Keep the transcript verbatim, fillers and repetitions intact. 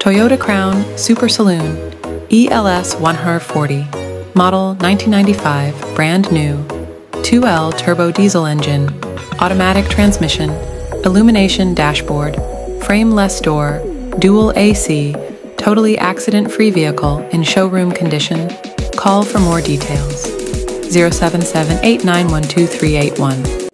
Toyota Crown Super Saloon, E L S one forty, model nineteen ninety-five, brand new, two L turbo diesel engine, automatic transmission, Illumination dashboard, frameless door, dual A C, totally accident-free vehicle in showroom condition. Call for more details. zero seven seven, eight nine one two, three eight one.